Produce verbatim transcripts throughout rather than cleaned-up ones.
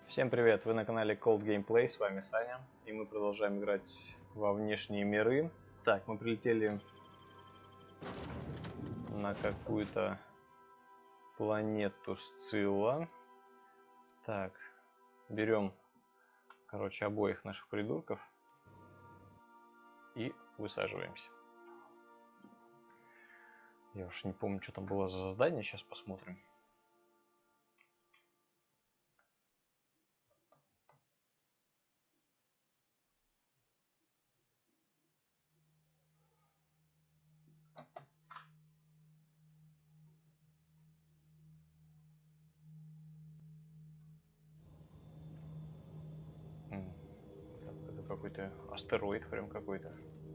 Всем привет, вы на канале Cold Gameplay, с вами Саня, и мы продолжаем играть во внешние миры. Так, мы прилетели на какую-то планету Сцилла. Так, берем, короче, обоих наших придурков и высаживаемся. Я уж не помню, что там было за задание, сейчас посмотрим. Это какой-то астероид прям какой-то.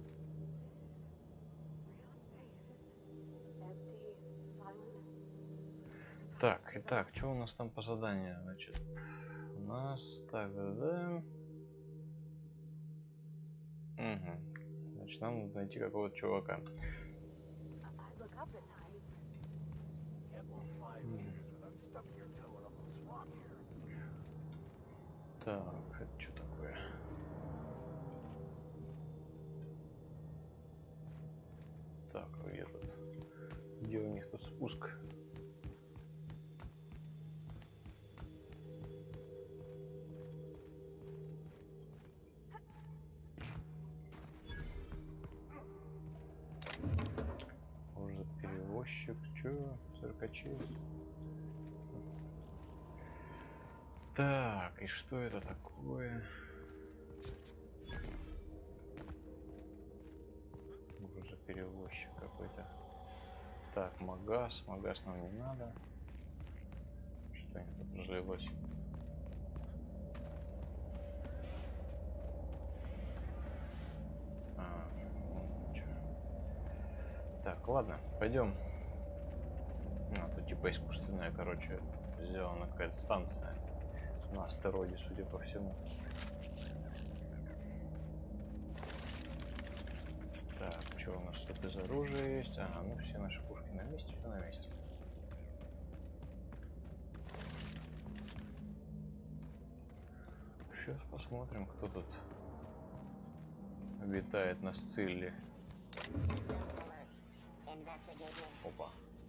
Так, итак, что у нас там по заданию? Значит, у нас так, да. Угу. Значит, нам надо найти какого-то чувака. Так, это что такое? Так, где тут? Где у них тут спуск? Может, перевозчик? Чё? Циркачи? Так, и что это такое? Грузоперевозчик какой-то. Так, магаз. Магаз нам не надо. Что-нибудь тут разлилось. А, ну, так, ладно, пойдем. А, тут типа искусственная, короче, сделана какая-то станция на астероиде, судя по всему. Так, что у нас тут из оружия есть? Ага, ну все наши пушки на месте, все на месте. Сейчас посмотрим, кто тут обитает на Сцилле. Опа.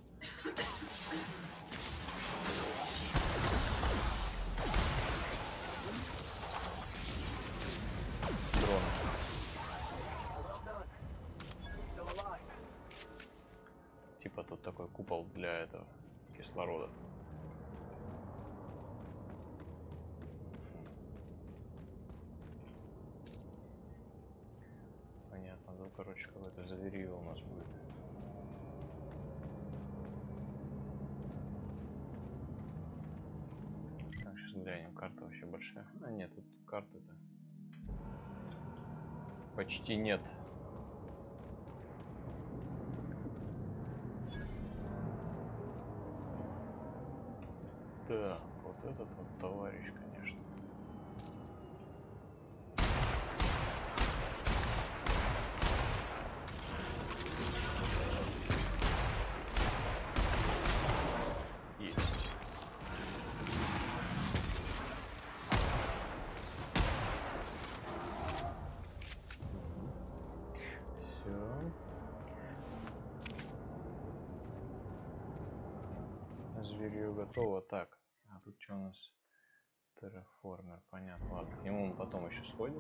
Дрон. Типа тут такой купол для этого кислорода. Понятно, да, короче, какое-то заверие у нас будет. Так, сейчас глянем, карта вообще большая. А нет, тут карты-то почти нет. Так, вот этот вот товарищ, конечно. Есть. Все. Зверье готово. Так, а тут что у нас? Терраформер, понятно. Ладно, к нему мы потом еще сходим.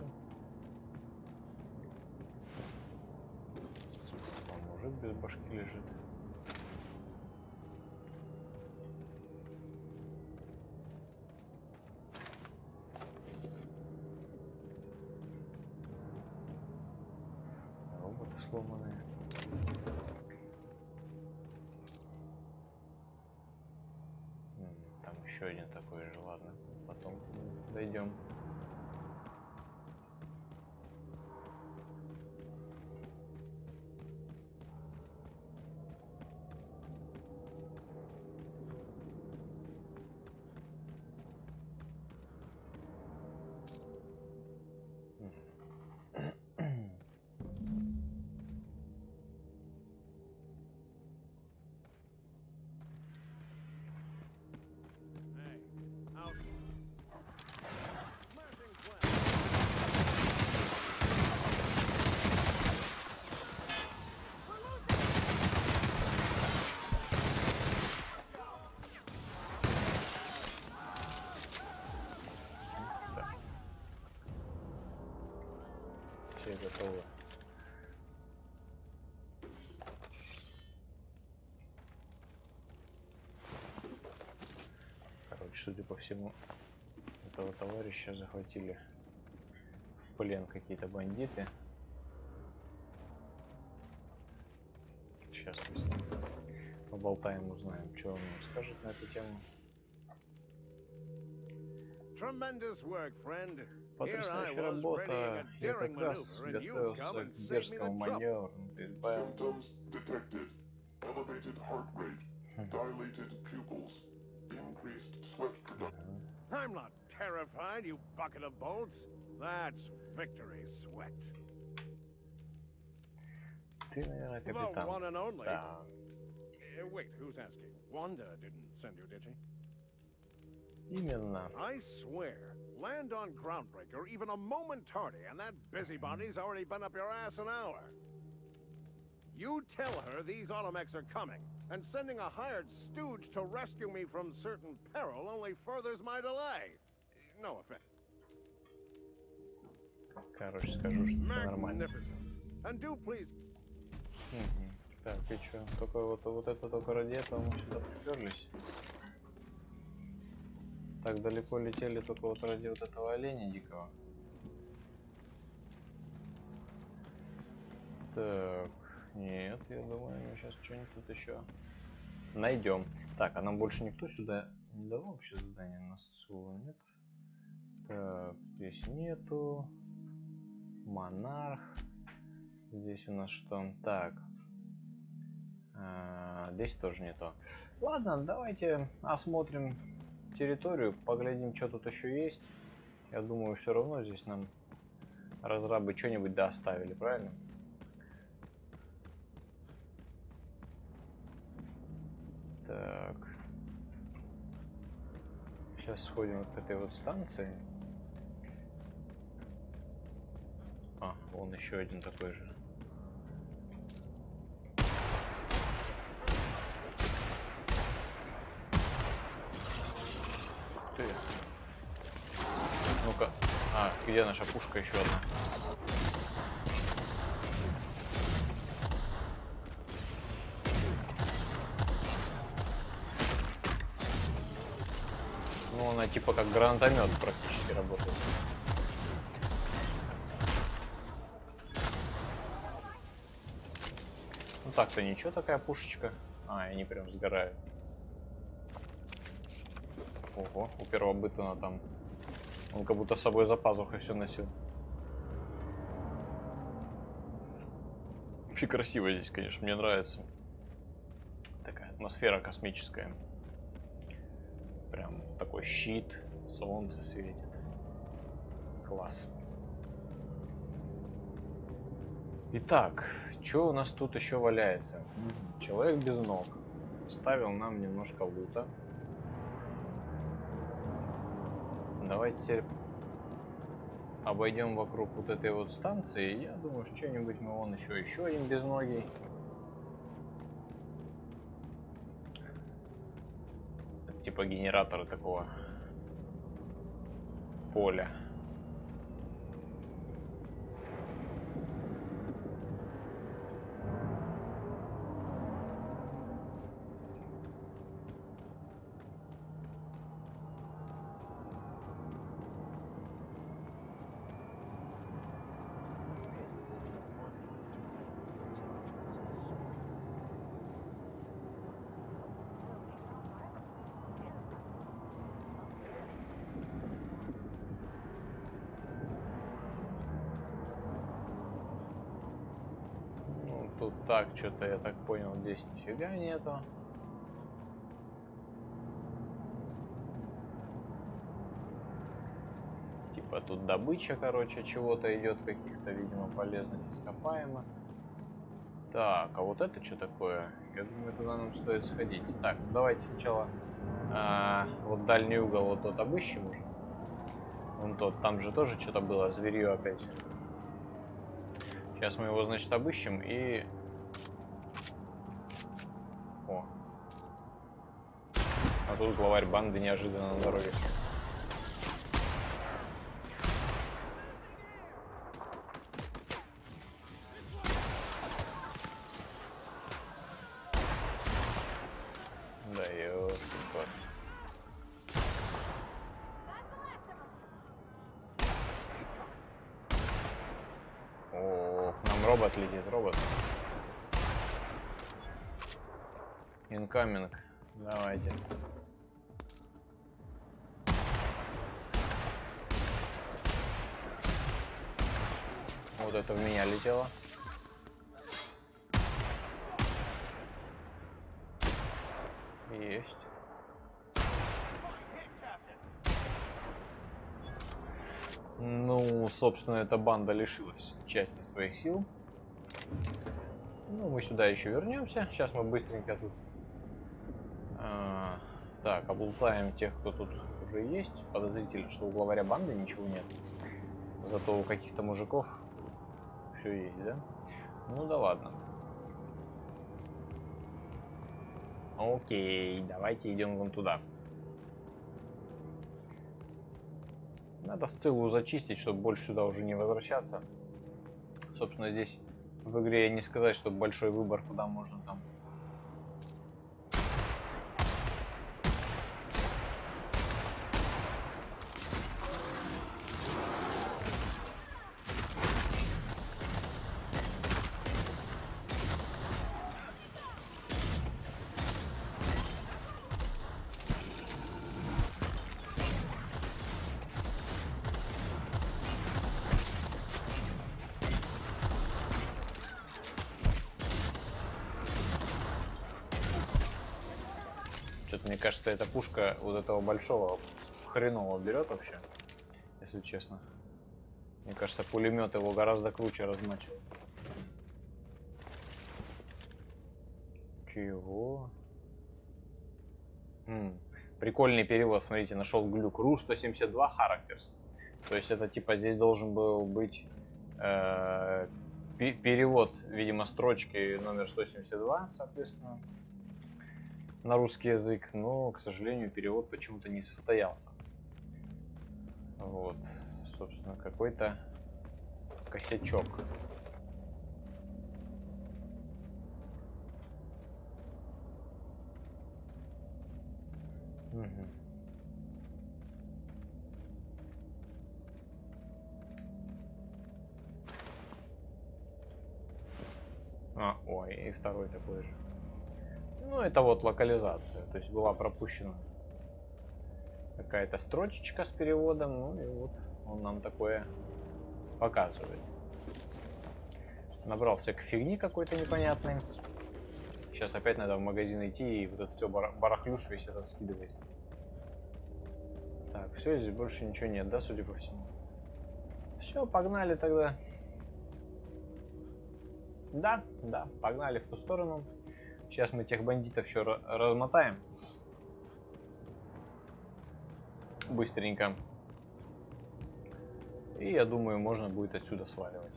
Он мужик без башки лежит. Роботы сломанные. Там еще один такой же, ладно, потом дойдем. готовы. Короче, судя по всему, этого товарища захватили в плен какие-то бандиты. Сейчас мы с ним поболтаем, узнаем, что он нам скажет на эту тему. Потрясающая работа. Я как раз готовился к дерзкому маневру. Symptoms detected. Elevated heart rate, dilated pupils, increased sweat production. I'm not terrified, you bucket of bolts. That's victory sweat. Ты, наверное, The капитан. one and only. Да. Uh, wait, who's asking? Wanda didn't send you, did she? Именно. I swear, land on Groundbreaker even a moment tardy, and that busybody's already been up your ass an hour. You tell her these automechs are coming, and sending a hired stooge to rescue me from certain peril only furthers my delay. No offense. Короче, скажу, что все нормально. Magnificent. And do please. Угу. Так, и что? Только вот, вот это только ради этого мы сюда приперлись. Так далеко летели только вот ради вот этого оленя дикого. Так, нет, я думаю, мы сейчас что-нибудь тут еще найдем. Так, а нам больше никто сюда не давал вообще задание на Сулу, нет? Так, здесь нету. Монарх. Здесь у нас что? Так. А, здесь тоже не то. Ладно, давайте осмотрим территорию, поглядим, что тут еще есть. Я думаю, все равно здесь нам разрабы что-нибудь доставили, правильно? Так. Сейчас сходим вот к этой вот станции. А, вон еще один такой же. Ты. Ну-ка. А, где наша пушка еще одна? Ну, она типа как гранатомет практически работает. Ну так-то ничего, такая пушечка. А, они прям сгорают. Ого, у первого Бытона там. Он как будто с собой за пазухой все носил. Вообще красиво здесь, конечно, мне нравится. Такая атмосфера космическая. Прям такой щит, солнце светит. Класс. Итак, что у нас тут еще валяется? Человек без ног. Ставил нам немножко лута. Давайте теперь обойдем вокруг вот этой вот станции. Я думаю, что-нибудь мы вон еще еще один безногий. Типа генератора такого поля. Тут так, что-то я так понял, здесь нифига нету. Типа тут добыча, короче, чего-то идет, каких-то, видимо, полезных ископаемых. Так, а вот это что такое? Я думаю, туда нам стоит сходить. Так, давайте сначала а, вот дальний угол вот тот обыщем уже. Вон тот, там же тоже что-то было, зверье опять. Сейчас мы его, значит, обыщем и... О. А тут главарь банды неожиданно на дороге. Да, ёпта. О, к нам робот летит, робот. Инкаминг. Давайте. Вот это в меня летело. Есть. Ну, собственно, эта банда лишилась части своих сил. Ну, мы сюда еще вернемся. Сейчас мы быстренько тут... А, так, облутаем тех, кто тут уже есть. Подозрительно, что у главаря банды ничего нет. Зато у каких-то мужиков все есть, да? Ну да ладно. Окей, давайте идем вон туда. Надо Сциллу зачистить, чтобы больше сюда уже не возвращаться. Собственно, здесь в игре не сказать, что большой выбор, куда можно там. Что-то мне кажется, эта пушка вот этого большого хреново берет вообще, если честно. Мне кажется, пулемет его гораздо круче размачивает. Чего? М-м, прикольный перевод, смотрите, нашел глюк. ру сто семьдесят два Characters. То есть это типа здесь должен был быть э, перевод, видимо, строчки номер сто семьдесят два, соответственно, на русский язык, но, к сожалению, перевод почему-то не состоялся. Вот, собственно, какой-то косячок. Угу. А, ой, и второй такой же. Ну, это вот локализация. То есть была пропущена какая-то строчечка с переводом. Ну и вот он нам такое показывает. Набрал всякой фигни какой-то непонятной. Сейчас опять надо в магазин идти и вот это все барахлюш весь этот скидывать. Так, все, здесь больше ничего нет, да, судя по всему. Все, погнали тогда. Да, да, погнали в ту сторону. Сейчас мы тех бандитов еще размотаем. Быстренько. И я думаю, можно будет отсюда сваливать.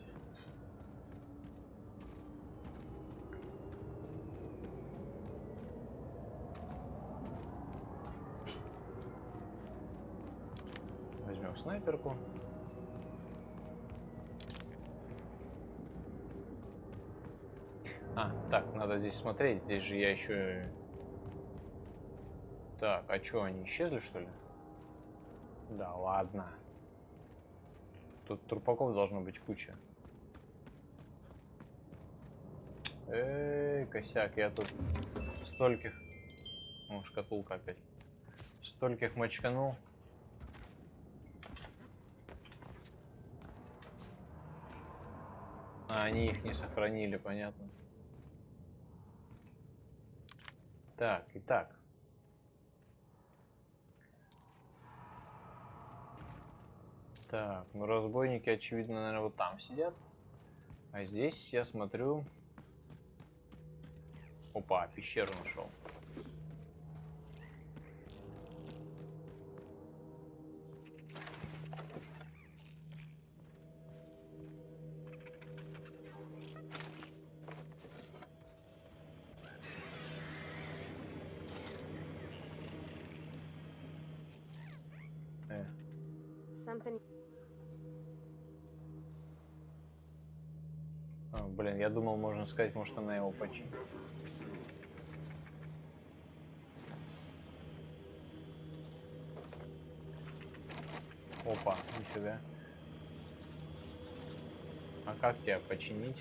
Возьмем снайперку. А, так, надо здесь смотреть. Здесь же я еще... Так, а что, они исчезли, что ли? Да ладно. Тут трупаков должно быть куча. Эй, косяк, я тут стольких... О, шкатулка опять. Стольких мочканул. А, они их не сохранили, понятно. Так, итак. Так, ну разбойники, очевидно, наверное, вот там сидят. А здесь я смотрю... Опа, пещеру нашел. Э. Something. А, блин, я думал, можно сказать, может, она его починит. Опа, нифига. А как тебя починить?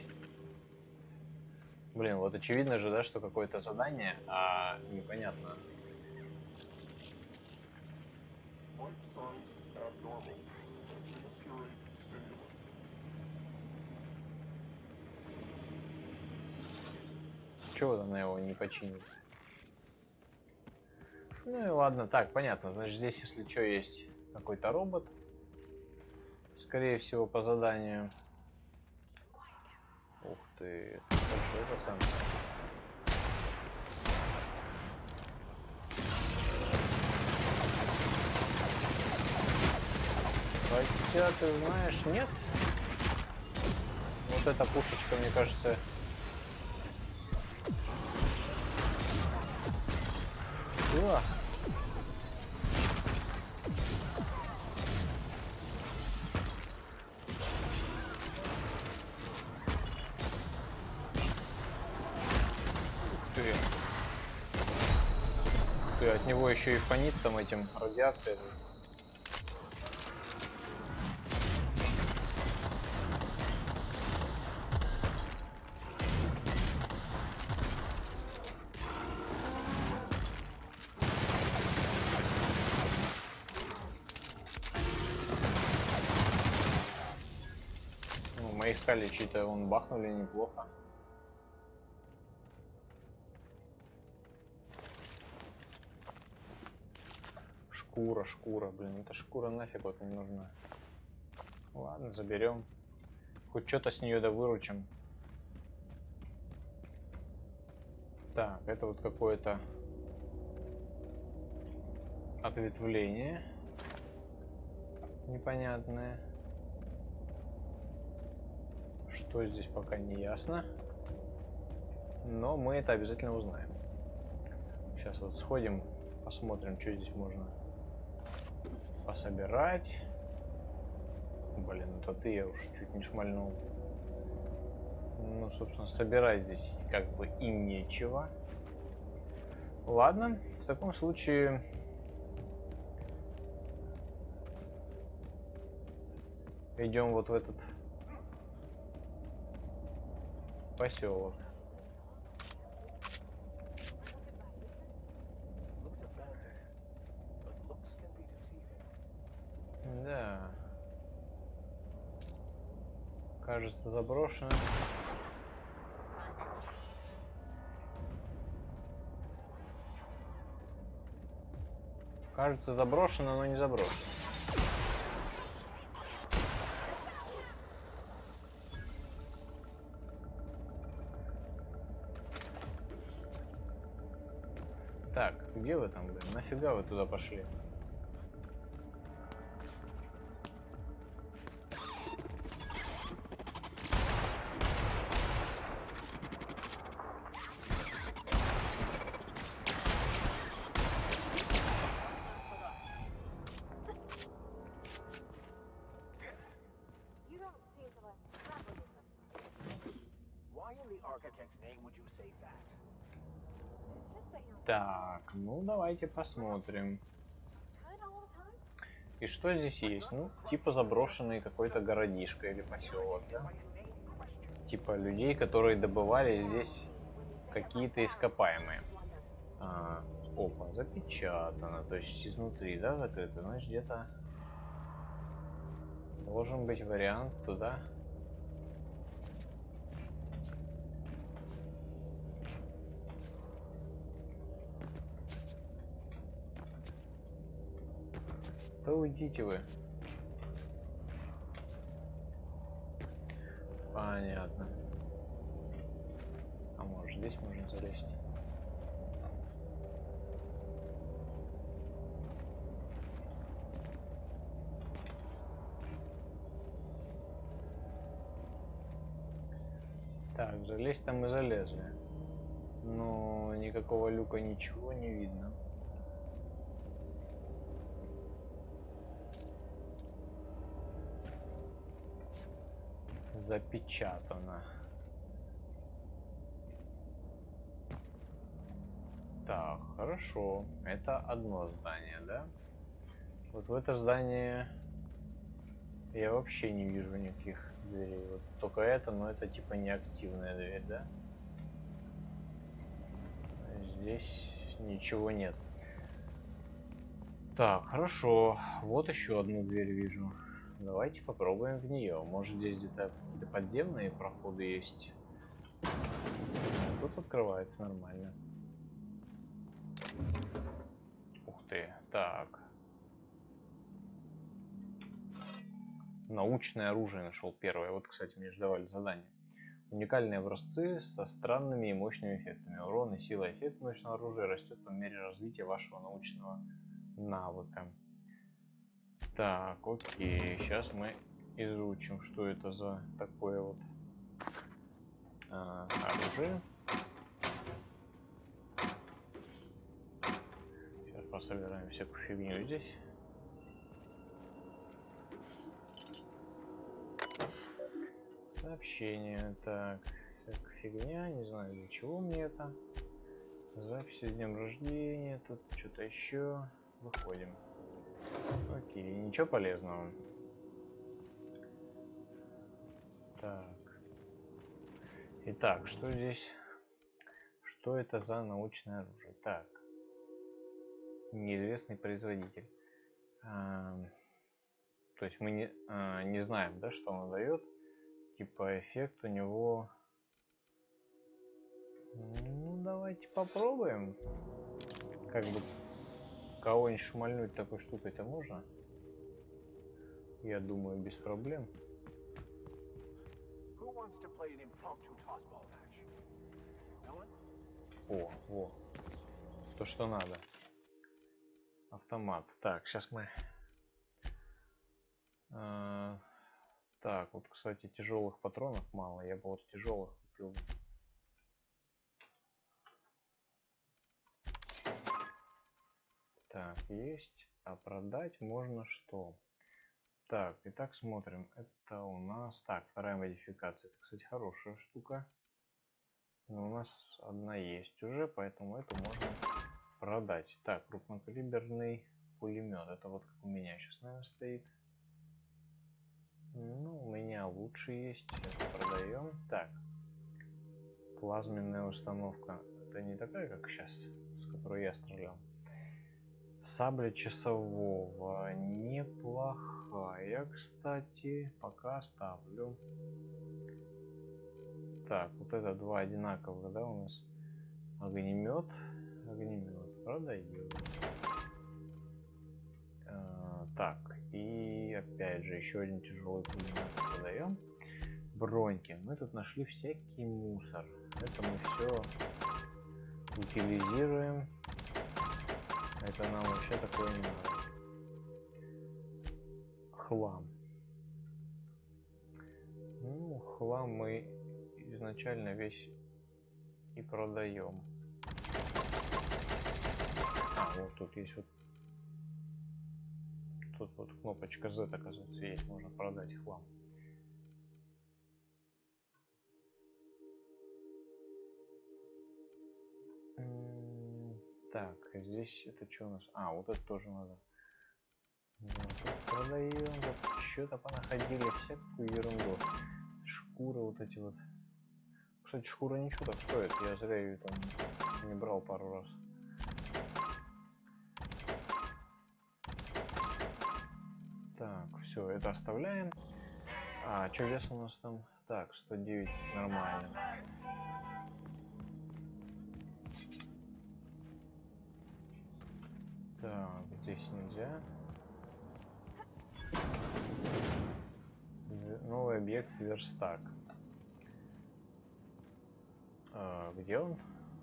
Блин, вот очевидно же, да, что какое-то задание, а непонятно. Life signs abnormal. Administering stimulant. Чего она его не починит? Ну и ладно, так, понятно. Значит, здесь, если что, есть какой-то робот. Скорее всего, по заданию. Ух ты, большой пацан. Хотя, ты знаешь, нет. Вот эта пушечка, мне кажется... Была. Ты. Ты, от него еще и фонит там этим радиацией. Ну, мы искали, чьи-то вон бахнули неплохо. Шкура, шкура, блин, эта шкура нафиг вот не нужна. Ладно, заберем. Хоть что-то с нее да выручим. Так, это вот какое-то ответвление непонятное. Что здесь пока не ясно. Но мы это обязательно узнаем. Сейчас вот сходим, посмотрим, что здесь можно пособирать. Блин, это ты, я уж чуть не шмальнул. Ну, собственно, собирать здесь как бы и нечего. Ладно, в таком случае... Идем вот в этот поселок. Да. Кажется, заброшено. Кажется, заброшено, но не заброшено. Так, где вы там, блин? Нафига вы туда пошли? Так, ну давайте посмотрим. И что здесь есть? Ну, типа заброшенный какой-то городишко или поселок, да? Типа людей, которые добывали здесь какие-то ископаемые. А, опа, запечатано. То есть изнутри, да, закрыто? Значит, где-то должен быть вариант туда. Да уйдите вы. Понятно. А может, здесь можно залезть? Так, залезть там мы залезли. Но никакого люка, ничего не видно. Запечатано. Так, хорошо. Это одно здание, да? Вот в это здание Я вообще не вижу никаких дверей. Вот только это, но это типа неактивная дверь, да? Здесь ничего нет. Так, хорошо. Вот еще одну дверь вижу. Давайте попробуем в нее. Может, здесь где-то какие-то подземные проходы есть. Тут открывается нормально. Ух ты. Так. Научное оружие нашел первое. Вот, кстати, мне же давали задание. Уникальные образцы со странными и мощными эффектами. Урон и сила эффекта научного оружия растет по мере развития вашего научного навыка. Так, окей. Сейчас мы изучим, что это за такое вот а, оружие. Сейчас пособираем всякую фигню здесь. Сообщение. Так, всякая фигня. Не знаю, для чего мне это. Записи с днем рождения. Тут что-то еще. Выходим. Окей, ничего полезного. Так. Итак, что здесь? Что это за научное оружие? Так. Неизвестный производитель. А, то есть мы не, а, не знаем, да, что он дает. Типа эффект у него... Ну, давайте попробуем. Как бы кого-нибудь шмальнуть такой штукой-то можно? Я думаю, без проблем. О, во. То, что надо. Автомат. Так, сейчас мы... А, так, вот, кстати, тяжелых патронов мало. Я бы вот тяжелых купил. Так, есть. А продать можно что? Так, итак, смотрим. Это у нас... Так, вторая модификация. Это, кстати, хорошая штука. Но у нас одна есть уже, поэтому эту можно продать. Так, крупнокалиберный пулемет. Это вот как у меня сейчас, наверное, стоит. Ну, у меня лучше есть. Это продаем. Так. Плазменная установка. Это не такая, как сейчас, с которой я стрелял. Сабля часового. Неплохая, кстати. Пока оставлю. Так, вот это два одинаковых, да, у нас. Огнемет. Огнемет. Продаю. А, так, и опять же еще один тяжелый пулемет продаем. Броньки. Мы тут нашли всякий мусор. Это мы все утилизируем. Это нам вообще такое не надо. Хлам. Ну, хлам мы изначально весь и продаем. А, вот тут есть вот. Тут вот кнопочка Z, оказывается, есть. Можно продать хлам. Так, здесь это что у нас? А, вот это тоже надо. Продаем. Вот что-то понаходили, всякую ерунду. Шкуры вот эти вот. Кстати, шкура ничего так стоит. Я зря ее там не брал пару раз. Так, все, это оставляем. А, что вес у нас там? Так, сто девять, нормально. Так, здесь нельзя. Новый объект верстак. А, где он?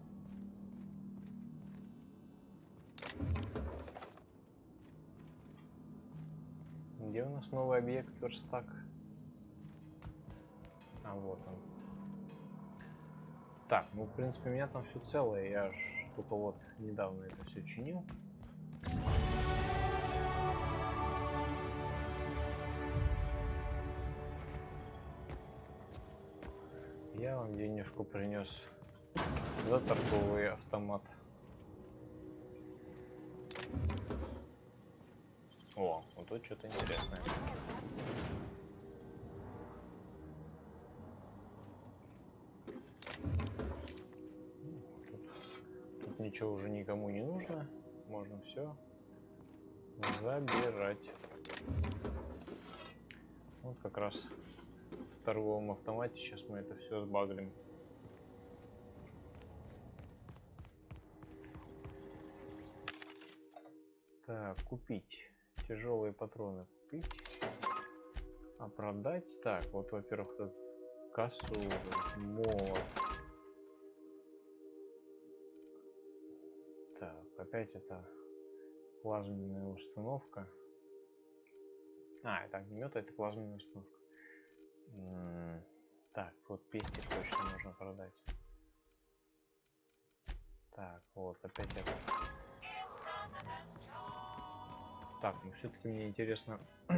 Где у нас новый объект верстак? А, вот он. Так, ну, в принципе, у меня там все целое. Я аж только вот недавно это все чинил. Я вам денежку принес за торговый автомат. О, вот тут что-то интересное. Тут, тут ничего уже никому не нужно. Можно все забирать. Вот как раз в торговом автомате сейчас мы это все сбагрим. Так, купить. Тяжелые патроны купить. А продать? Так, вот, во-первых, тут кассу, молот. Так, опять это плазменная установка. А, это огнемет, это плазменная установка. М-м, так, вот пестик точно можно продать. Так, вот, опять это. Так, ну все-таки мне интересно,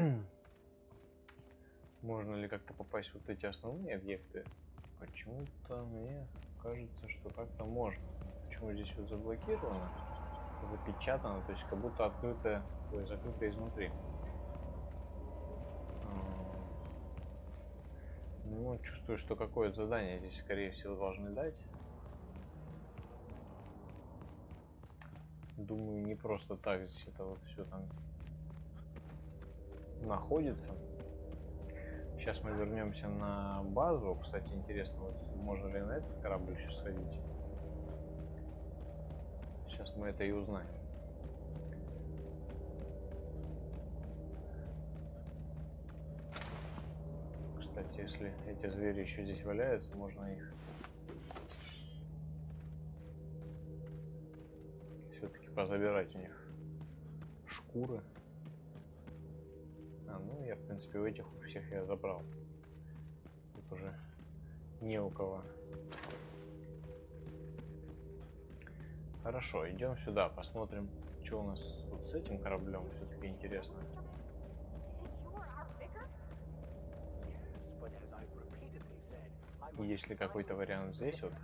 можно ли как-то попасть в вот эти основные объекты. Почему-то мне кажется, что как-то можно. Почему здесь вот заблокировано, запечатано, то есть как будто открытое, ой, закрыто изнутри. Ну, чувствую, что какое-то задание здесь, скорее всего, должны дать. Думаю, не просто так здесь это вот все там находится. Сейчас мы вернемся на базу. Кстати, интересно, вот можно ли на этот корабль еще сходить. Сейчас мы это и узнаем. Кстати, если эти звери еще здесь валяются, можно их все-таки позабирать у них шкуры. А, ну я в принципе у этих у всех я забрал. Тут уже не у кого. Хорошо, идем сюда, посмотрим, что у нас вот с этим кораблем, все-таки интересно. Есть ли какой-то вариант здесь вот?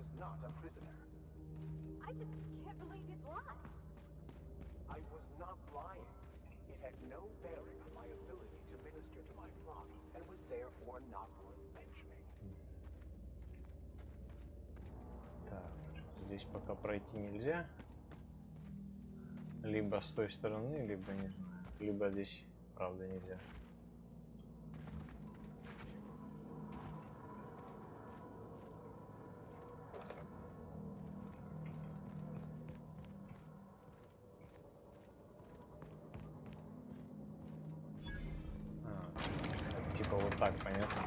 Так, здесь пока пройти нельзя. Либо с той стороны, либо не знаю. Либо здесь, правда, нельзя. А, типа вот так, понятно?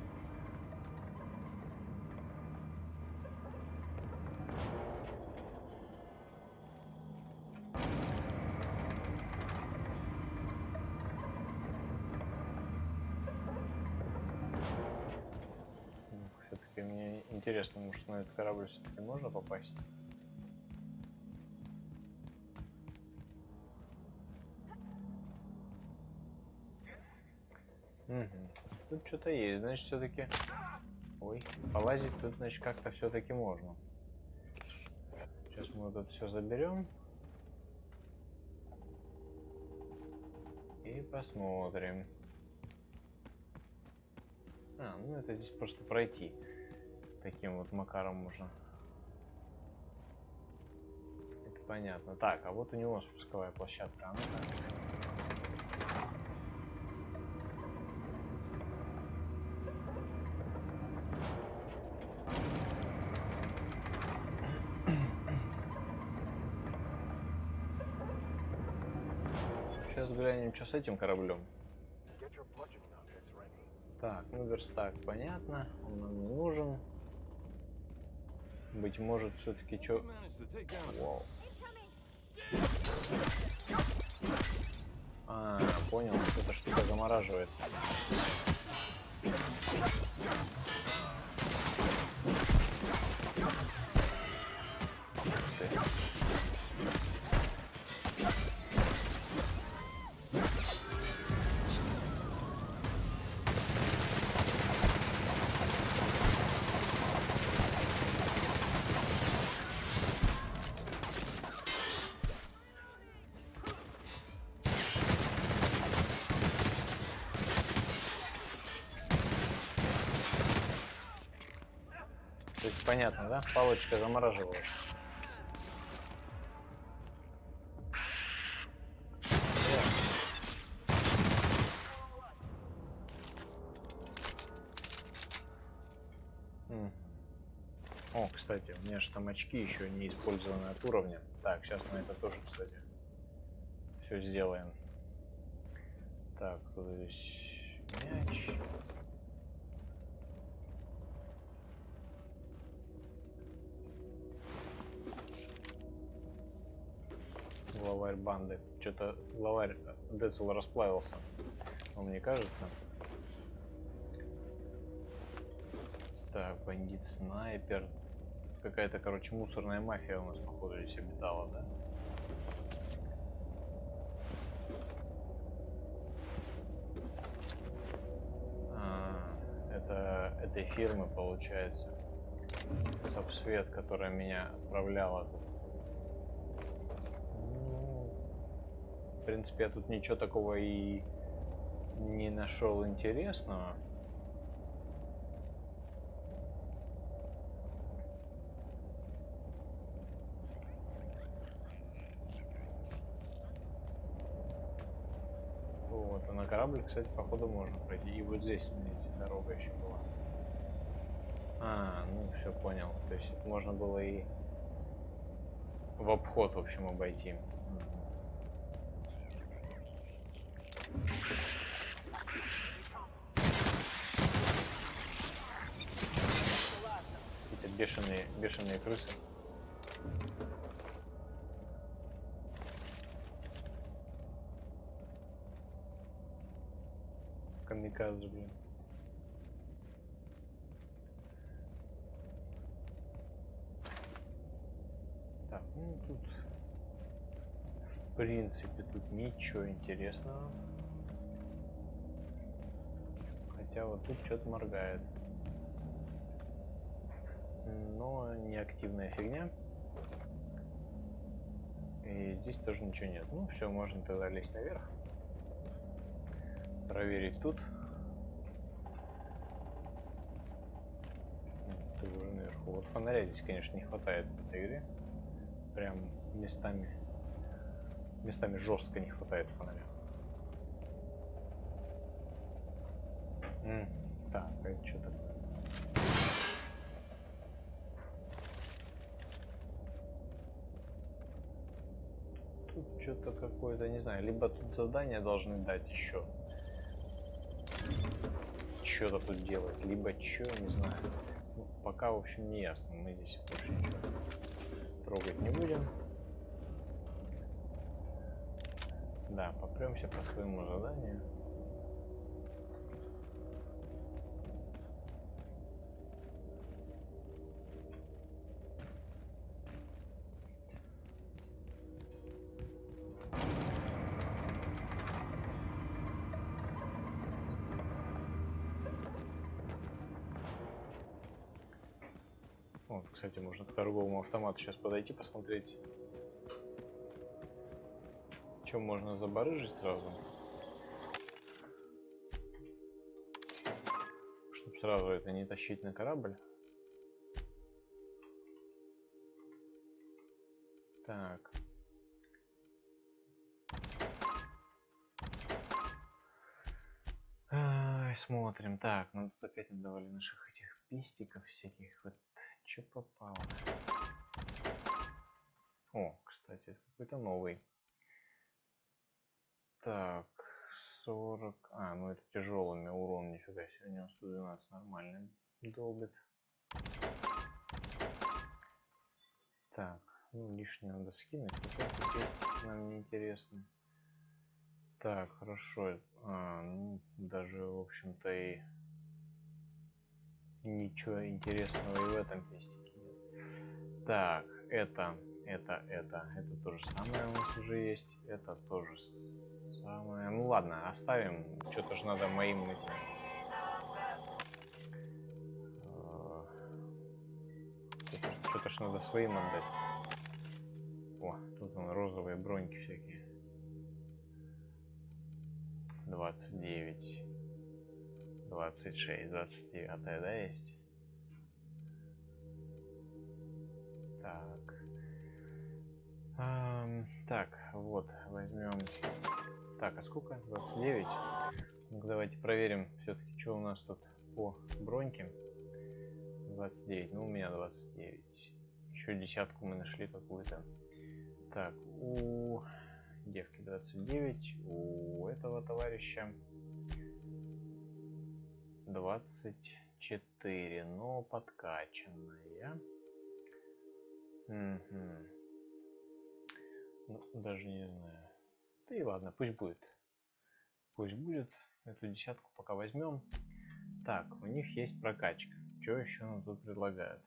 Все-таки мне интересно, может на этот корабль все-таки можно попасть? Угу. Тут что-то есть, значит, все-таки. Ой, полазить тут, значит, как-то все-таки можно. Сейчас мы вот это все заберем. И посмотрим. А, ну это здесь просто пройти. Таким вот макаром можно. Это понятно. Так, а вот у него спусковая площадка. А ну-ка. Сейчас глянем, что с этим кораблем. Так, ну верстак, понятно, он нам не нужен. Быть может, все-таки что... Вау. А, понял, эта штука замораживает. понятно, да? Палочка замораживает. М. О, кстати, у меня же там очки еще не использованы от уровня. Так, сейчас мы это тоже, кстати, все сделаем. Так, тут здесь мяч. Главарь банды. Что-то главарь Децл расплавился. Но мне кажется. Так, бандит снайпер. Какая-то, короче, мусорная мафия у нас, походу, здесь обитала, да? А, это этой фирмы, получается. Сабсвет, которая меня отправляла. Ну, в принципе, я тут ничего такого и не нашел интересного. Вот, а на корабль, кстати, походу можно пройти. И вот здесь, смотрите, дорога еще была. А, ну все понял. То есть можно было и в обход, в общем, обойти. Какие-то бешеные, бешеные крысы. Камикадзе, блин. Так, ну тут в принципе тут ничего интересного. Хотя вот тут что-то моргает. Но неактивная фигня. И здесь тоже ничего нет. Ну все, можно тогда лезть наверх. Проверить тут. Ты уже наверху. Вот фонаря здесь, конечно, не хватает в этой игре. Прям местами. Местами жестко не хватает фонаря. М, так, это что такое? Тут что-то какое-то, не знаю, либо тут задания должны дать еще. Что-то тут делать, либо что, не знаю. Ну, пока, в общем, не ясно. Мы здесь больше ничего трогать не будем. Да, попремся по своему заданию. Вот, кстати, можно к торговому автомату сейчас подойти, посмотреть, что можно забарыжить сразу. Чтобы сразу это не тащить на корабль. Так. Ай, смотрим. Так, ну тут опять отдавали наших этих пестиков всяких. Вот, что попало. О, кстати, это какой-то новый. Так, сорок. А, ну это тяжелыми урон, нифига себе, у него сто двенадцать нормально долбит. Так, ну лишнее надо скинуть, какой-то пестик нам не интересно. Так, хорошо. А, ну, даже, в общем-то, и ничего интересного и в этом пестике нет. Так, это, это, это, это то же самое у нас уже есть. Это тоже самое. Ну ладно, оставим. Что-то же надо моим этим. Что-то ж надо своим отдать. О, тут он розовые броньки всякие. двадцать девять. двадцать шесть, двадцать девять, да, есть? Так. Ам, так, вот, возьмем. Так, а сколько? двадцать девять. Ну, давайте проверим все-таки, что у нас тут по броньке. двадцать девять. Ну, у меня двадцать девять. Еще десятку мы нашли какую-то. Так, у девки двадцать девять. У этого товарища двадцать четыре. Но подкачанная. Угу. Ну, даже не знаю. Да и ладно, пусть будет. Пусть будет. Эту десятку пока возьмем. Так, у них есть прокачка. Что еще нам тут предлагают?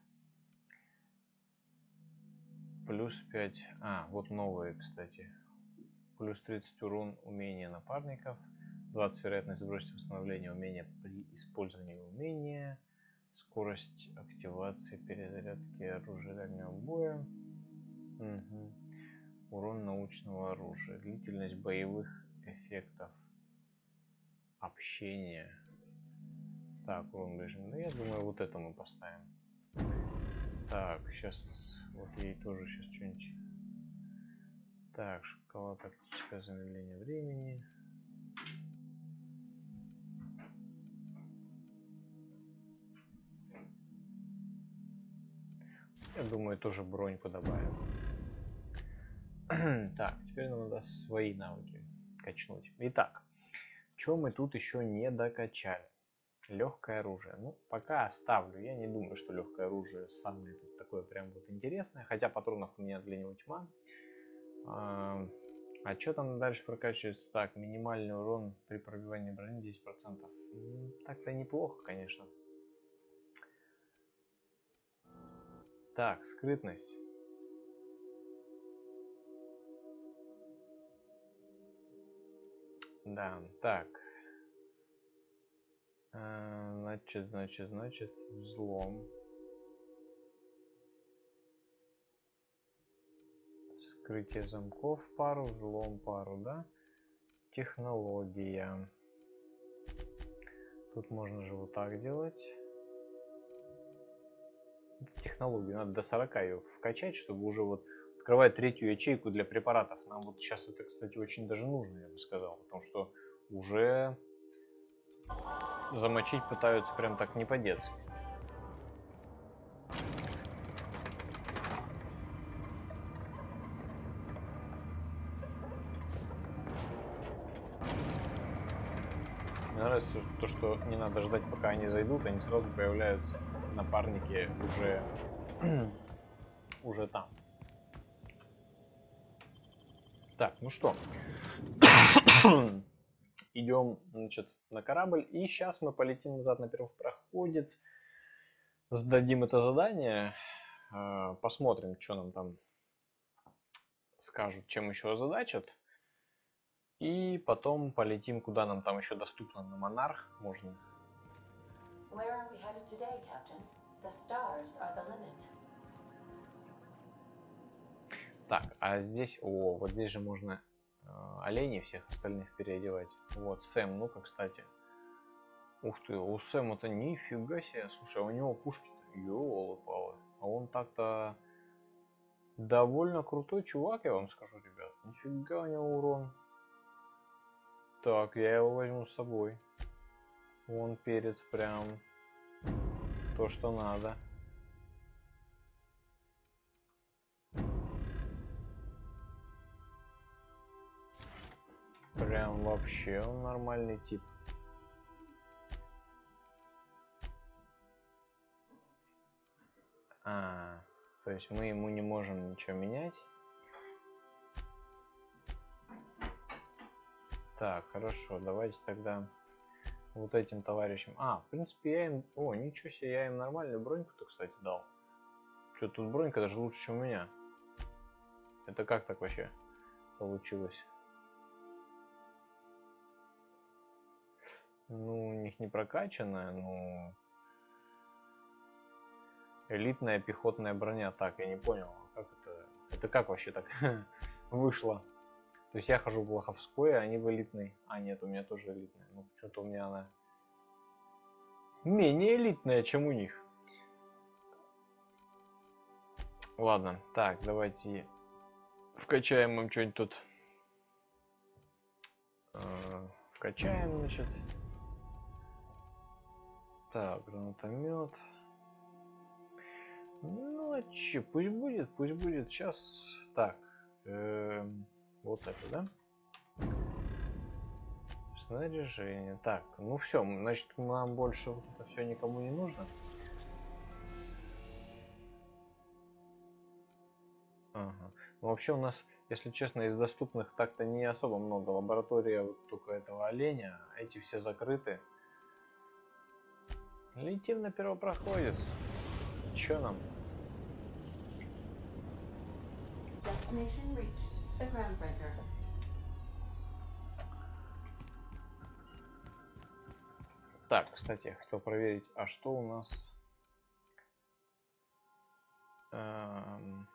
Плюс пять. А, вот новые, кстати. Плюс тридцать урон умения напарников. двадцать вероятность сбросить восстановление умения при использовании умения. Скорость активации перезарядки оружия дальнего боя. Угу. Урон научного оружия. Длительность боевых эффектов. Общение. Так, урон ближнего. Да, я думаю, вот это мы поставим. Так, сейчас вот ей тоже сейчас что-нибудь. Так, шкала тактическое замедление времени. Я думаю, тоже броньку добавим. Так, теперь нам надо свои навыки качнуть. Итак, что мы тут еще не докачали? Легкое оружие. Ну, пока оставлю. Я не думаю, что легкое оружие самое тут такое прям вот интересное. Хотя патронов у меня для него тьма. А, а что там дальше прокачивается? Так, минимальный урон при пробивании брони десять процентов. Ну, так-то неплохо, конечно. Так, скрытность. Да, так. А, значит, значит, значит, взлом. Скрытие замков пару, взлом пару, да? Технология. Тут можно же вот так делать. Технологию надо до сорока ее вкачать, чтобы уже вот открывать третью ячейку для препаратов. Нам вот сейчас это, кстати, очень даже нужно, я бы сказал, потому что уже замочить пытаются прям так не по-детски. Мне нравится то, что не надо ждать, пока они зайдут, они сразу появляются напарники уже, уже там. Так, ну что, идем, значит, на корабль, и сейчас мы полетим назад на первый проходец, сдадим это задание, посмотрим, что нам там скажут, чем еще озадачат. И потом полетим, куда нам там еще доступно, на Монарх можно. Так, а здесь, о, вот здесь же можно э, оленей всех остальных переодевать. Вот, Сэм, ну-ка, кстати. Ух ты, у Сэма-то нифига себе, слушай, а у него пушки-то, ёлы-палы. А он так-то довольно крутой чувак, я вам скажу, ребят. Нифига у него урон. Так, я его возьму с собой. Вон перец прям то, что надо. Прям вообще он нормальный тип. А, то есть мы ему не можем ничего менять. Так, хорошо, давайте тогда вот этим товарищам. А, в принципе, я им... О, ничего себе, я им нормальную броньку-то, кстати, дал. Что тут бронька даже лучше, чем у меня. Это как так вообще получилось? Ну, у них не прокачанная, но... Элитная пехотная броня. Так, я не понял, как это... Это как вообще так вышло? То есть я хожу в лоховской, а они в элитной. А, нет, у меня тоже элитная. Ну, что-то у меня она менее элитная, чем у них. Ладно, так, давайте вкачаем им что-нибудь тут. Э, вкачаем, значит. Так, гранатомет. Ну, а че, пусть будет, пусть будет. Сейчас. Так. Эм, вот это, да? Снаряжение. Так, ну все, значит, нам больше вот это все никому не нужно. Ага. Ну, вообще у нас, если честно, из доступных так-то не особо много. Лаборатория вот только этого оленя, а эти все закрыты. Летим на первопроходец. Чё нам? Destination reached. The Groundbreaker. Так, кстати, я хотел проверить, а что у нас... Эм...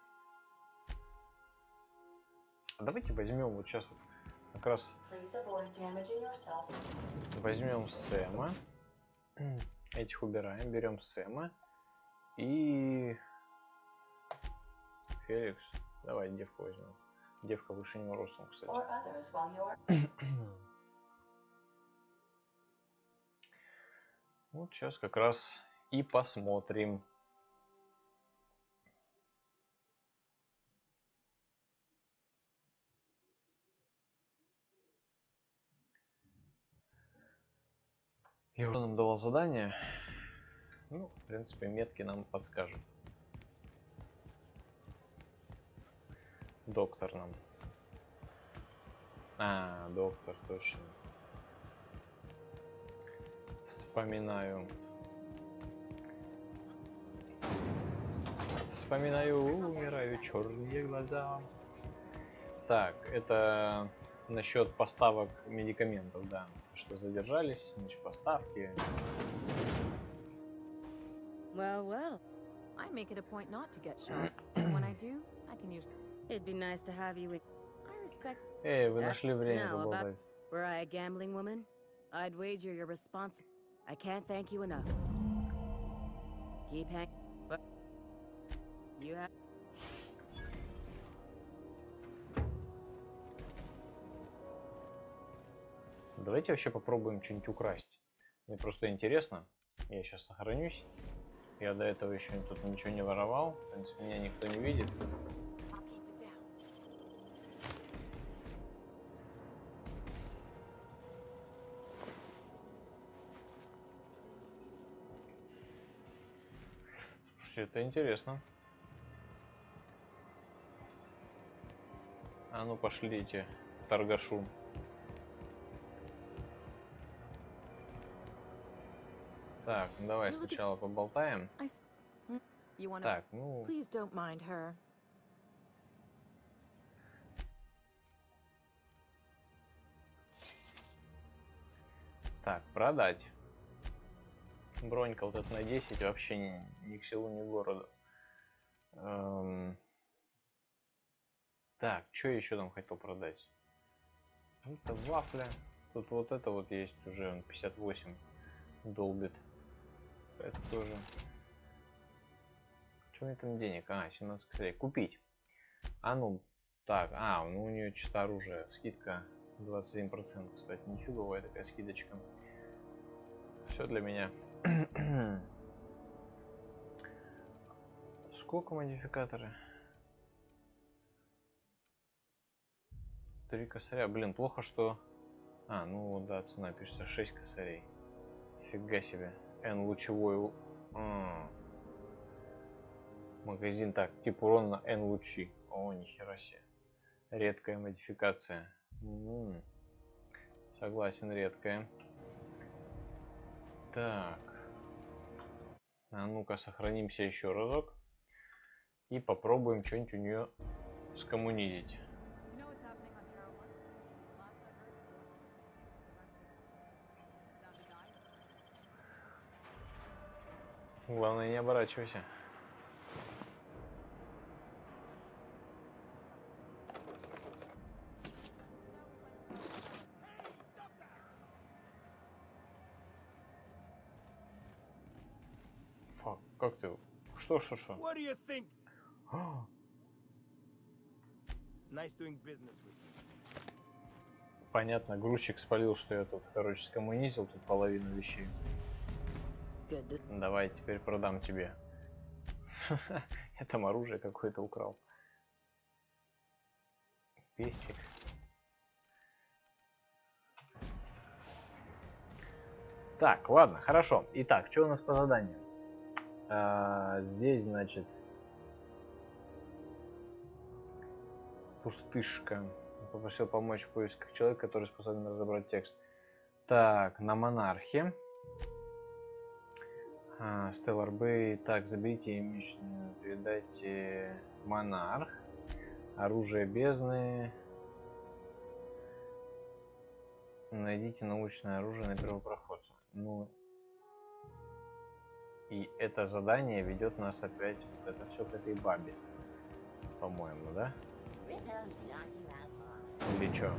Давайте возьмем вот сейчас вот как раз Please avoid damaging yourself. возьмем Сэма. Этих убираем, берем Сэма. И... Феликс. Давай девку возьмем. Девка выше него ростом, кстати. Or others while you are. Вот сейчас как раз и посмотрим. Я уже нам давал задание. Ну, в принципе, метки нам подскажут. Доктор нам. А, доктор, точно. Вспоминаю. Вспоминаю, умираю, черные глаза. Так, это насчет поставок медикаментов, да. Что задержались, значит, поставки. Well, well. I make it a point not to get shot. And when I do, I can use. It'd be nice to have you in. I respect. Эй, вы Yeah. нашли время Now, about- поболтать. Were I a gambling woman, I'd wager you're responsible. I can't thank you enough. Keep hang. But you have. Давайте вообще попробуем что-нибудь украсть. Мне просто интересно. Я сейчас сохранюсь. Я до этого еще тут ничего не воровал. В принципе, меня никто не видит. Слушайте, это интересно. А ну пошлите, торгашу. Так, ну давай Ну, вот и- сначала поболтаем. I. s- Hmm? You wanna? Так, ну, Please don't mind her. так, продать. Бронька вот эта на десять вообще ни, ни к селу, ни к городу. Эм, Так, что еще там хотел продать? Это вафля. Тут вот это вот есть уже он пятьдесят восемь долбит. Это тоже. Что у меня там денег? А, семнадцать косарей. Купить. А ну, так, а, ну у нее чисто оружие. Скидка двадцать один процент, кстати. Нифиговая такая скидочка. Все для меня. Сколько модификаторы? Три косаря. Блин, плохо, что... А, ну да, цена пишется шесть косарей. Фига себе. N лучевой... А. Магазин, так, тип урон на N лучи. О, нихера себе. Редкая модификация. М-м. Согласен, редкая. Так. А ну-ка, сохранимся еще разок. И попробуем что-нибудь у нее скоммунизить. Главное, не оборачивайся. Фак, как ты? Что, что, что? What do you think? Nice doing business with you. Понятно, грузчик спалил, что я тут, короче, скоммунизил тут половину вещей. Good to Давай, теперь продам тебе. Я там оружие какое-то украл. Пестик. Так, ладно, хорошо. Итак, что у нас по заданию? А, здесь, значит, пустышка. Попросил помочь в поисках человека, который способен разобрать текст. Так, на монархе. А, Stellar Bay. Так, заберите имущество, передайте монарх. Оружие бездны. Найдите научное оружие на первопроходца. Ну, и это задание ведет нас опять вот это все к этой бабе, по-моему, да? Или что?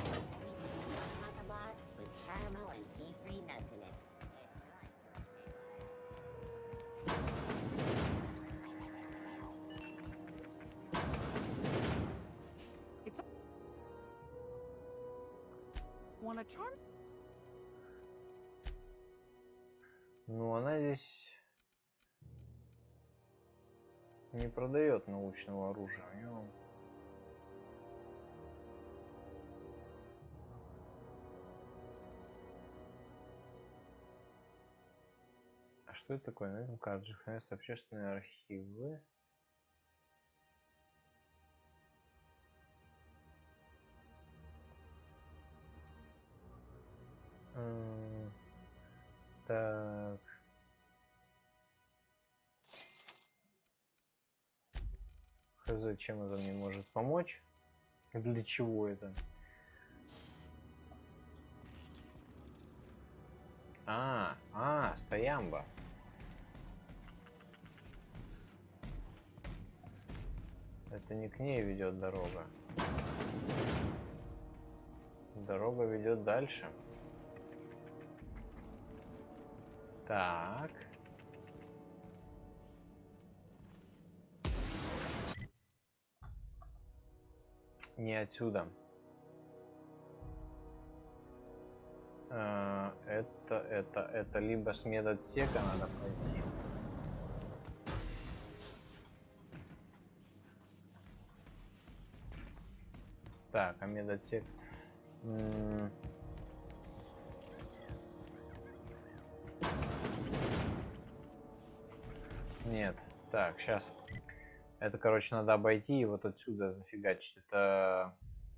want a charm? Ну, она здесь не продает научного оружия. У него... А что это такое? На этом карте хранятся общественные архивы. М, Так. Хз, чем это мне может помочь? Для чего это? А, а, стоямба. Это не к ней ведет дорога. Дорога ведет дальше. Так. Не отсюда. А, это, это, это либо с медотсека надо пройти. Так, а медотсек... М, Нет, так, сейчас. Это, короче, надо обойти и вот отсюда зафигачить. Это...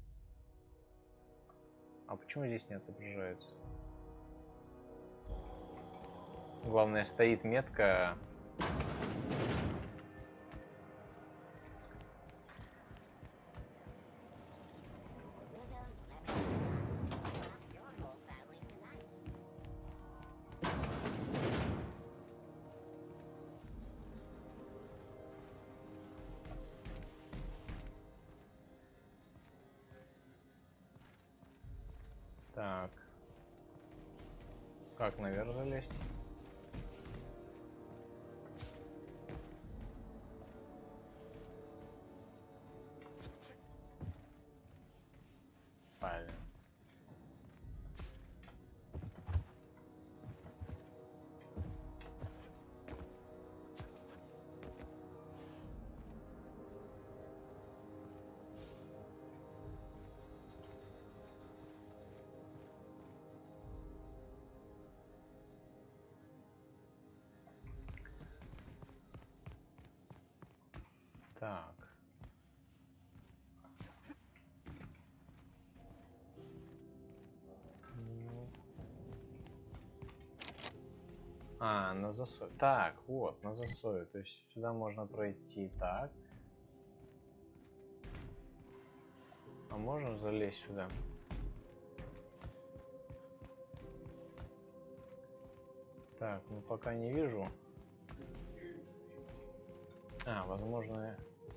А почему здесь не отображается? Главное, стоит метка. Так. Как наверх залезть? Правильно. Так. Ну. А, на засове. Так, вот, на засове. То есть сюда можно пройти так. А можно залезть сюда? Так, ну пока не вижу. А, возможно...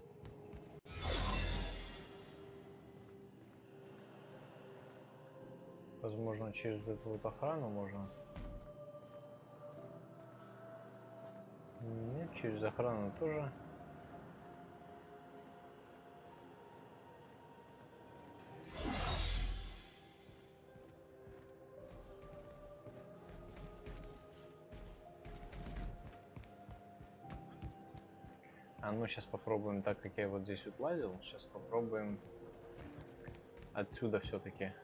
Возможно, через эту вот охрану можно... Нет, через охрану тоже. А ну сейчас попробуем, так как я вот здесь вот лазил, сейчас попробуем отсюда все-таки.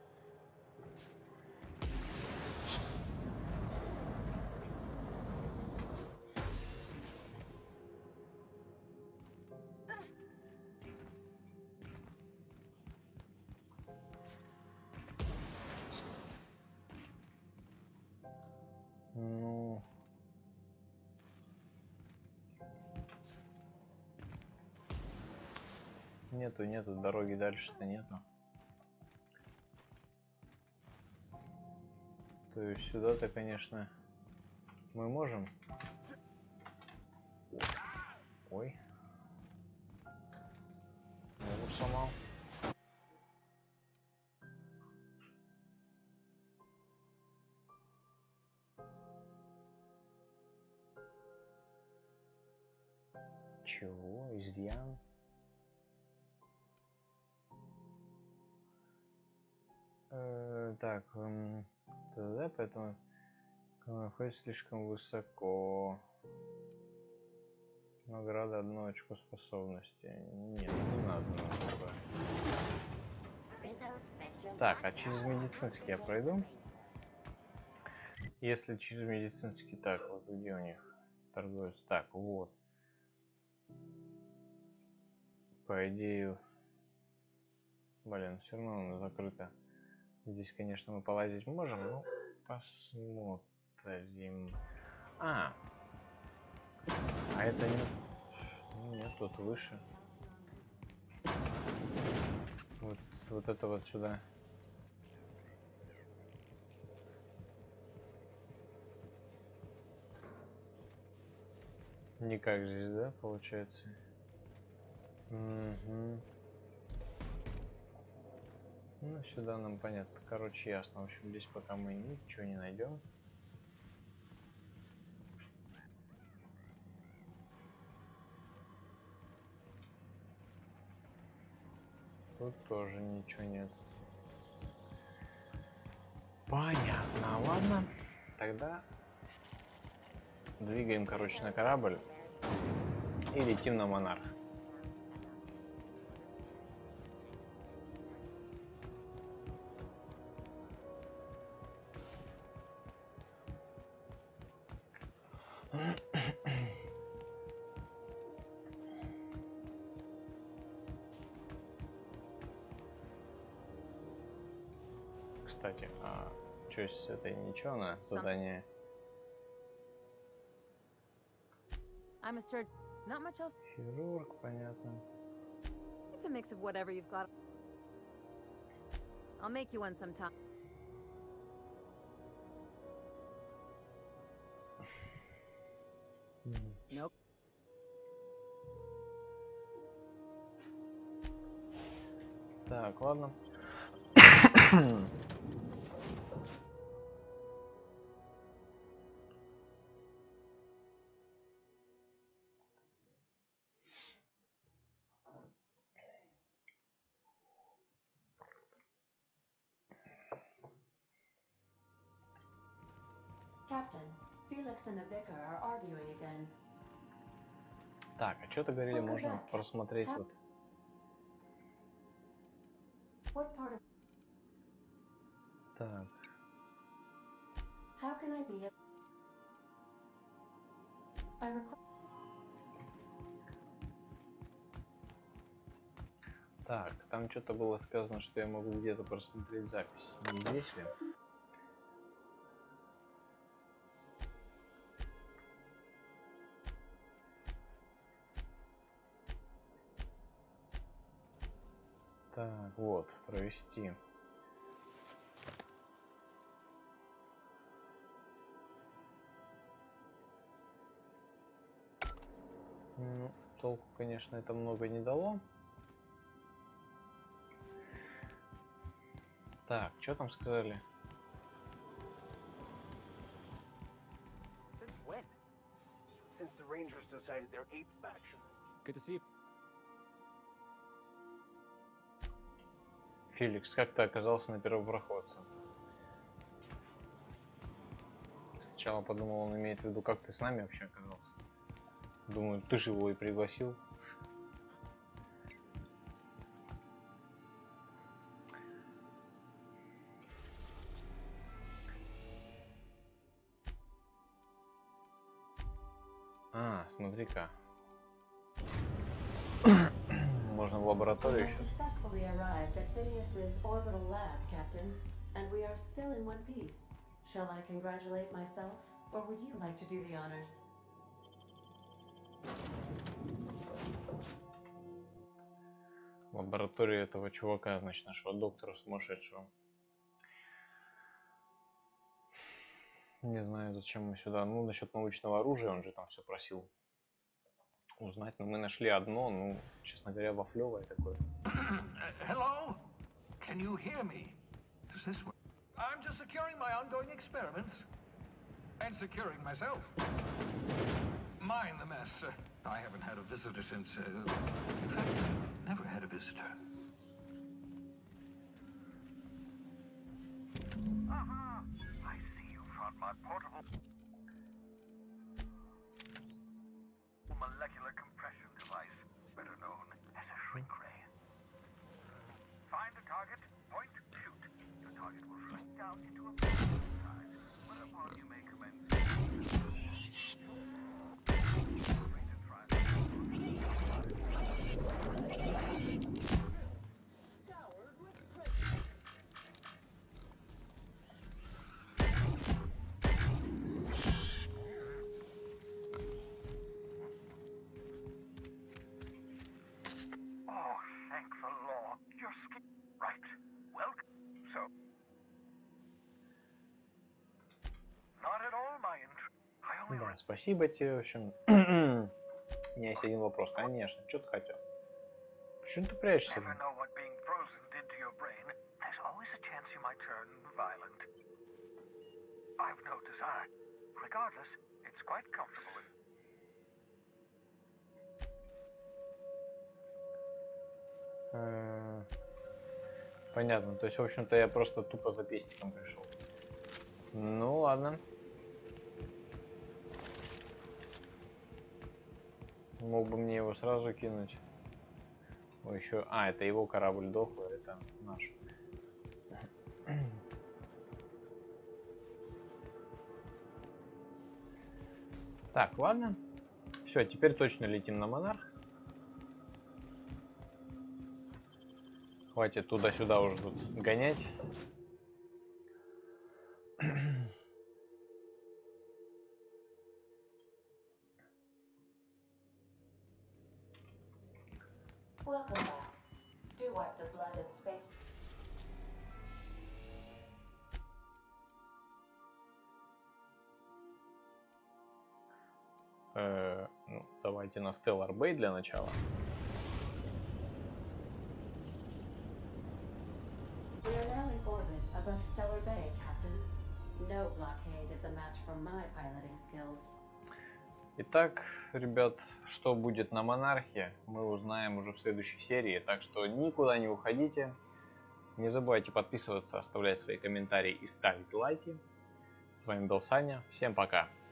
Ну... Нету, нету, дороги дальше-то нету. То есть сюда-то, конечно, мы можем. Ой. Ногу сломал. Чего? Изъян? Э, так, эм, да, поэтому находится слишком высоко. Награда одно очко способности. Нет, не надо нам такое. Так, а через медицинский я пройду? Если через медицинский, так, вот где у них торговец? Так, вот. По идее, блин, все равно она закрыта. Здесь, конечно, мы полазить можем, но посмотрим. А, а это не... Нет, тут выше. Вот, вот это вот сюда. Никак здесь, да, получается? Угу. Ну, сюда нам понятно. Короче, ясно. В общем, здесь пока мы ничего не найдем. Тут тоже ничего нет. Понятно. Ладно. Тогда двигаем, короче, на корабль и летим на Монарх. Кстати, а что с этой ничего на задание? I'm a surgeon. Not much else. Хирург, понятно. It's a mix of whatever you've got. I'll make you one sometime. Nope. Так, ладно. Captain, Felix and the Vicar are arguing again. Так, а что-то говорили, Welcome можно back. просмотреть How- вот. What part of... Так, How can I be a... I require... так, там что-то было сказано, что я могу где-то просмотреть запись. Не здесь ли? Так, вот, провести. Ну, толку, конечно, это много не дало. Так, что там сказали? Since when? Since the Rangers decided their eighth faction. Good to see you. Феликс, как ты оказался на первопроходце? Сначала подумал, он имеет в виду, как ты с нами вообще оказался. Думаю, ты же его и пригласил. А, смотри-ка. Можно в лабораторию We have сейчас. successfully arrived at Phineas's orbital lab, Captain, and we are still in one piece. Shall I congratulate myself, or would you like to do the honors? Лаборатория этого чувака, значит, нашего доктора сумасшедшего. Не знаю, зачем мы сюда. Ну, насчет научного оружия, он же там все просил узнать. Но мы нашли одно, ну, честно говоря, вафлевое такое. Uh, hello? Can you hear me? Does this work? I'm just securing my ongoing experiments. And securing myself. Mind the mess. Uh, I haven't had a visitor since... Uh, in fact, I've never had a visitor. Aha! I see you found my portable... molecular compression device, better known as a shrink ray. Find the target, point, shoot. The target will shrink down into a size, whereupon you may commence. Oh, thank the Lord. Your skin. Right. Welcome. So. Not at all my interest. I only Да, спасибо тебе, в общем. У меня есть один вопрос, конечно. Что ты хотел? Почему ты прячешься? never know what being frozen did to your brain. There's always a chance you might turn violent. I've no desire. Regardless, it's quite comfortable. Э, Понятно. То есть, в общем-то, я просто тупо за пестиком пришел. Ну ладно. Мог бы мне его сразу кинуть. Ой, еще. А, это его корабль дохлый, это наш. Так, ладно. Все, теперь точно летим на Монарх. Хватит туда-сюда уже тут гонять. Welcome back. Do wipe the blood and space. Э, ну, давайте на Stellar Bay для начала. We are now in orbit above Stellar Bay, Captain. No blockade is a match for my piloting skills. Итак, ребят, что будет на Монархе, мы узнаем уже в следующей серии. Так что никуда не уходите. Не забывайте подписываться, оставлять свои комментарии и ставить лайки. С вами был Саня. Всем пока.